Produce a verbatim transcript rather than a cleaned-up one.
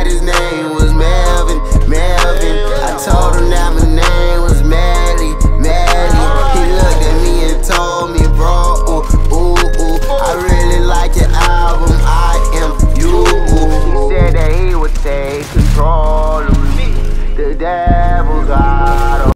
his name was Melvin, Melvin. I told him never